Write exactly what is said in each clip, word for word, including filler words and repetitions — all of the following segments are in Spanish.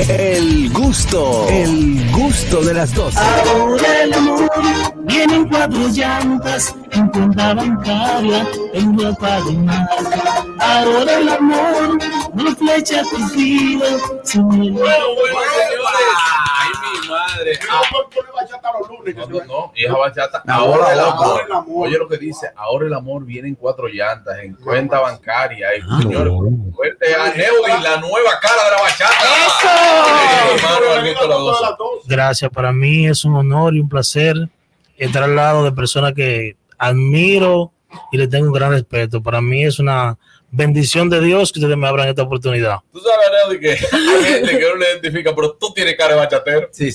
El gusto, el gusto de las doce. Ahora el amor viene en cuatro llantas, en cuenta bancaria, en ropa de marca. Ahora el amor no flecha tus vidas, sin el Ay, mi madre. No, no, no, y esa bachata. Ahora el amor. Oye lo que dice, ahora el amor viene en cuatro llantas, en cuenta bancaria. Y, señores, fuerte a Neudi, la nueva cara de la bachata. ¡Eso! Gracias, para mí es un honor y un placer estar al lado de personas que admiro y le tengo un gran respeto. Para mí es una bendición de Dios que ustedes me abran esta oportunidad. Tú sabes, Neudi, que hay gente que no le identifica, pero tú tienes cara de bachatero. Sí, sí.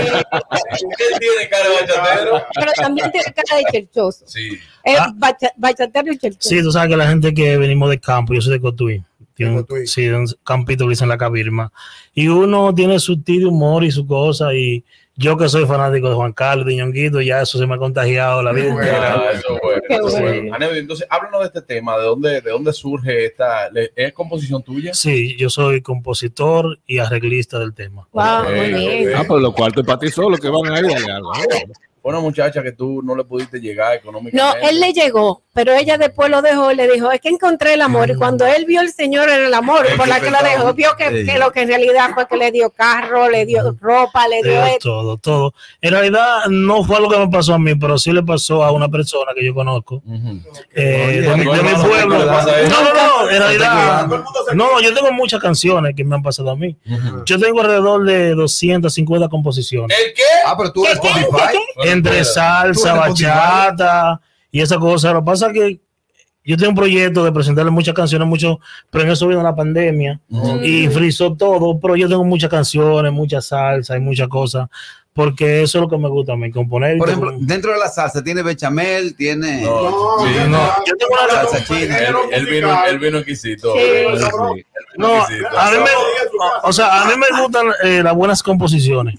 Él tiene cara de bachatero. Pero también tiene cara de cherchoso. Sí. Es Ah. bacha, bachatero y cherchoso. Sí, tú sabes que la gente que venimos de campo, yo soy de Cotuí, tiene un, Cotuí. sí, un campito que dicen la Cabirma, y uno tiene su tiro de humor y su cosa, y yo que soy fanático de Juan Carlos, de Ñonguito, ya eso se me ha contagiado la vida entera. Ah, eso es bueno, Qué eso es bueno. bueno. Aneudi, entonces háblanos de este tema, de dónde, de dónde surge esta, le- ¿es composición tuya? Sí, yo soy compositor y arreglista del tema. Wow, Ok, muy bien. ok. Ah, pues los cuartos para ti solo que van a ir allá. ¿no? Una muchacha que tú no le pudiste llegar No, económicamente. él le llegó, pero ella después lo dejó y le dijo, es que encontré el amor. Y cuando él vio el Señor en el amor, por la que lo dejó, vio que, que lo que en realidad fue que le dio carro, le dio ropa, le dio Eh, esto. todo, todo. En realidad no fue algo que me pasó a mí, pero sí le pasó a una persona que yo conozco. Ujú. Eh, de, mi, Oye, de mi hermano, pueblo. ¿qué le pasa a él? No, no, no, en realidad. No, yo tengo muchas canciones que me han pasado a mí. Ujú. Yo tengo alrededor de doscientas cincuenta composiciones. ¿El qué? Ah, pero tú eres Spotify. Entre salsa, Tú eres bachata y esa cosa. Lo que pasa es que yo tengo un proyecto de presentarle muchas canciones, mucho, pero en eso vino la pandemia Ujú. y frizó todo. Pero yo tengo muchas canciones, mucha salsa y muchas cosas, porque eso es lo que me gusta a mí, componer. y Por todo. ejemplo, dentro de la salsa tiene bechamel, tiene No, sí, No, yo tengo una salsa china. Él, él vino, él vino exquisito. Sí. Él vino No, exquisito. a mí me, o sea, a mí me gustan eh, las buenas composiciones.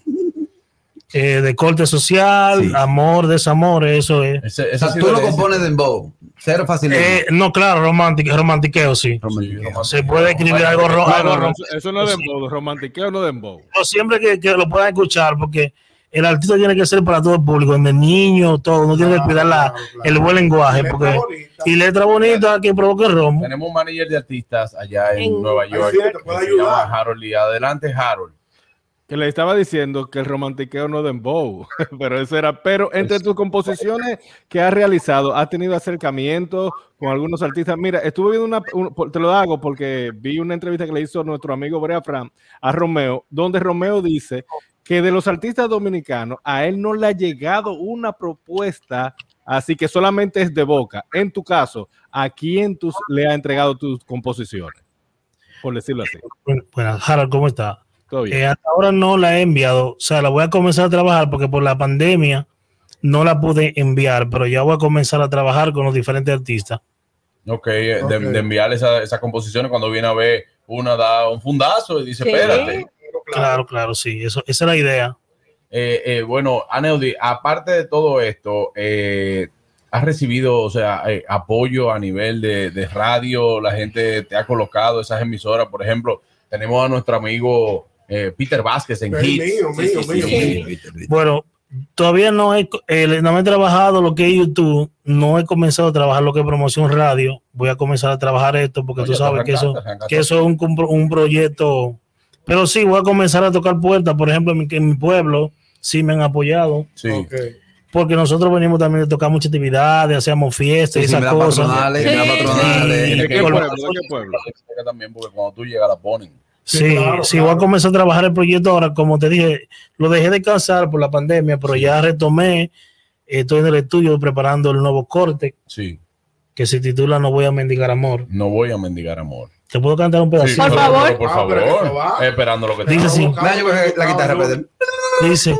Eh, de corte social, Sí. amor, desamor, eso es. Ese, O ese sea, ha tú sido no el compones dembow, cero facilidad. Eh, no, claro, romántico, romantiqueo, sí. éxito. Se puede escribir algo, ro- No, algo no, no, rom- eso, eso no es dembow, romantiqueo no es dembow. Yo siempre que, que lo puedan escuchar, porque el artista tiene que ser para todo el público, desde niño, todo, no tiene que cuidar la, el buen lenguaje, porque y letra bonita que provoque rombo. Tenemos un manager de artistas allá en, En- Nueva York. sí, te puede que se ayudar. llama Harold Lee. Adelante, Harold. Que le estaba diciendo que el romantiqueo no es dembow, pero eso era. Pero entre tus composiciones que has realizado, has tenido acercamientos con algunos artistas. Mira, estuve viendo una, un- por- te lo hago porque vi una entrevista que le hizo nuestro amigo Brea Fran a Romeo, donde Romeo dice que de los artistas dominicanos a él no le ha llegado una propuesta, así que solamente es de boca. En tu caso, ¿a quién tú le has entregado tus composiciones? Por decirlo así. Bueno, bueno, Harold, ¿cómo está? Todo bien. Eh, hasta ahora no la he enviado, o sea, la voy a comenzar a trabajar porque por la pandemia no la pude enviar, pero ya voy a comenzar a trabajar con los diferentes artistas. Ok, de, Ok. de enviarle esa- esas composiciones cuando viene a ver una da un fundazo y dice, Sí. espérate. Claro, claro, sí, eso, esa es la idea. Eh, eh, bueno, Aneudi, aparte de todo esto, eh, ¿has recibido, o sea, eh, apoyo a nivel de, de radio? La gente te ha colocado esas emisoras, por ejemplo, tenemos a nuestro amigo eh, Peter Vázquez en Es Hits. mío, Sí, mío, sí, mío, sí. mío. Bueno, todavía no he, eh, no he trabajado lo que es YouTube, no he comenzado a trabajar lo que es promoción radio, voy a comenzar a trabajar esto porque Oye, tú sabes que eso, arrancaste, que eso es un, compro- un proyecto, pero sí, voy a comenzar a tocar puertas, por ejemplo, en mi, en mi pueblo, sí me han apoyado, Sí. Ok. porque nosotros venimos también de tocar muchas actividades, hacíamos fiestas y Sí, sí, esas me da cosas. patronales, me da Sí. patronales. Tiene ¿De que- qué Por- pueblo? ¿De qué pueblo? También, porque cuando tú llegas la ponen. Sí, claro, sí, claro. voy a comenzar a trabajar el proyecto ahora, como te dije, lo dejé descansar por la pandemia, pero ya retomé, estoy en el estudio preparando el nuevo corte Sí, que se titula No voy a mendigar amor. no voy a mendigar amor. ¿Te puedo cantar un pedacito? Sí, Por pero- favor. pero por Ah, favor, pero que eso va. esperando lo que te Dice así. Mira, yo creo que la guitarra, Pedro. Dice,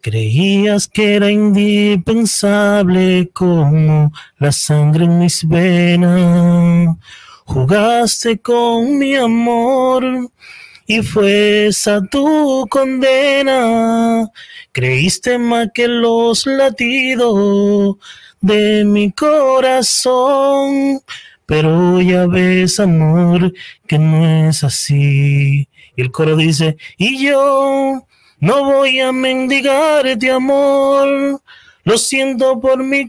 creías que era indispensable como la sangre en mis venas. Jugaste con mi amor y fue esa tu condena. Creíste más que los latidos de mi corazón. Pero ya ves, amor, que no es así. Y Y el coro dice, y yo no voy a mendigarte amor, lo siento por mi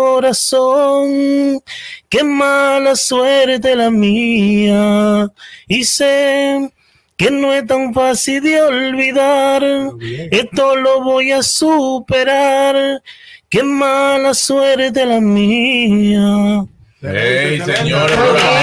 corazón, qué mala suerte la mía, y sé que no es tan fácil de olvidar, esto lo voy a superar, qué mala suerte la mía. Hey, señores,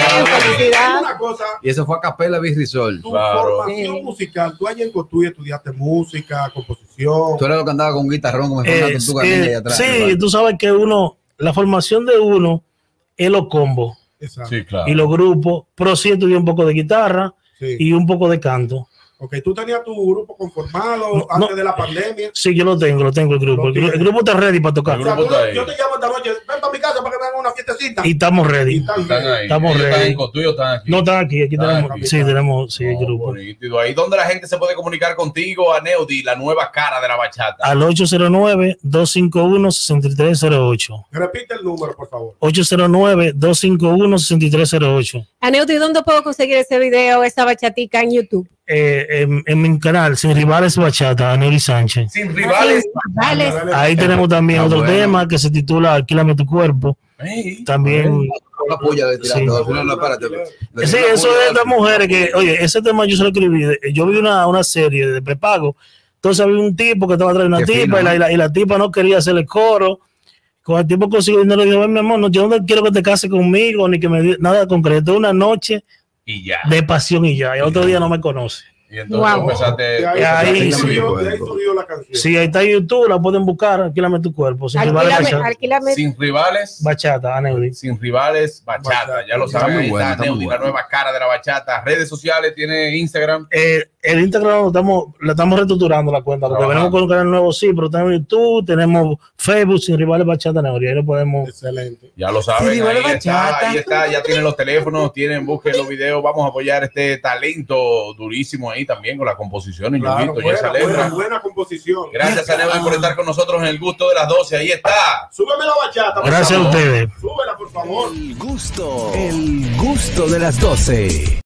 una cosa, y eso fue a capela Virrisol. Tu claro. formación sí. musical, tú allá en Cotuí estudiaste música, composición. Tú eres lo que andaba con guitarrón, con eh, tu eh, atrás. Sí, ¿verdad? tú sabes que uno, la formación de uno es los combos. Exacto. Sí, claro. Y los grupos, pero sí estudié un poco de guitarra sí. y un poco de canto. Ok, tú tenías tu grupo conformado no, antes no, de la pandemia. Sí, yo lo tengo, lo tengo el grupo. El, el grupo está ready para tocar. O sea, tú, yo te llamo esta noche, ven para mi casa para que me hagan una fiestecita. Y estamos ready. Y están están ahí. Estamos ready. ¿Están en Cotuí o están aquí? No están aquí, aquí ¿Están tenemos. aquí? Sí, tenemos sí, el Oh, grupo. bonito. Ahí donde la gente se puede comunicar contigo, Aneudi, la nueva cara de la bachata. Al ocho cero nueve, dos cinco uno, seis tres cero ocho. Repite el número, por favor. ocho cero nueve, dos cinco uno, seis tres cero ocho. Aneudi, ¿dónde puedo conseguir ese video, esa bachatica en YouTube? Eh, en, en mi canal, Sin Rivales Bachata, Aneudi Sánchez. Sin rivales. Vale. Ahí tenemos también Ah, otro bueno. tema que se titula Alquílame tu cuerpo. Hey. También. La puya de tirando. Sí. Al final, no, espérate. Le Sí, tiró la eso puya es de al- las mujeres que, oye, ese tema yo se lo escribí. Yo vi una, una serie de prepago. Entonces había un tipo que estaba atrás de una Qué tipa fino, y, la, ¿no? y, la, y la tipa no quería hacer el coro. Con el tipo consiguió dinero y dijo, ven, mi amor, no, yo no quiero que te cases conmigo ni que me diga nada concreto. Una noche Y ya. de pasión y ya. Y otro día no me conoce. Y entonces Wow. empezaste. De ahí, Y ahí de ahí sí. surgió, de ahí surgió la canción. Sí, ahí está en YouTube, la pueden buscar. Alquílame tu cuerpo. Sin Rivales Alquílame, Bachata. alquílame. Sin rivales. Bachata, Aneudi. Sin rivales, bachata. Bachata. Ya lo Está saben. muy Ahí bueno, está está muy Aneudi, la bueno. nueva cara de la bachata. Redes sociales, tiene Instagram. Eh, el Instagram lo estamos, la estamos reestructurando la cuenta, porque Trabajando. venimos con un canal nuevo, sí, pero tenemos YouTube, tenemos Facebook, Sin Rivales Bachata Aneudi. Ahí lo podemos. Excelente. Ya lo saben, Sin rivales, ahí está, bachata. ahí está, ya tienen los teléfonos, tienen, busquen los videos, vamos a apoyar este talento durísimo ahí también con la composición y Claro, Ñonguito y buena, esa buena, letra. buena composición. Gracias a Aneudi por estar con nosotros en el gusto de las doce, ahí está. Súbeme la bachata. por Gracias a favor. ustedes. Súbela, por favor. El gusto, el gusto de las doce.